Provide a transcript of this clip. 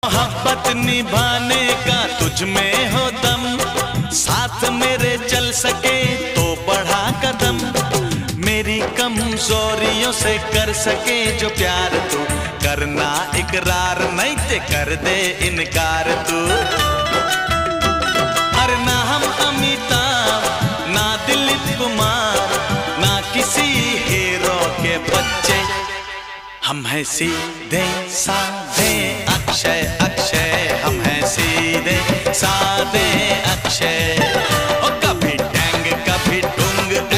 मोहब्बत निभाने का तुझ में हो दम, साथ मेरे चल सके तो बढ़ा कदम, मेरी कमजोरियों से कर सके जो प्यार तू, करना इकरार नहीं ते कर दे इनकार तू। अरे ना हम अमिताभ ना दिलीप कुमार ना किसी हीरो के बच्चे, हम हैं सीधे साधे अक्षय अक्षय, हम हैं सीधे साधे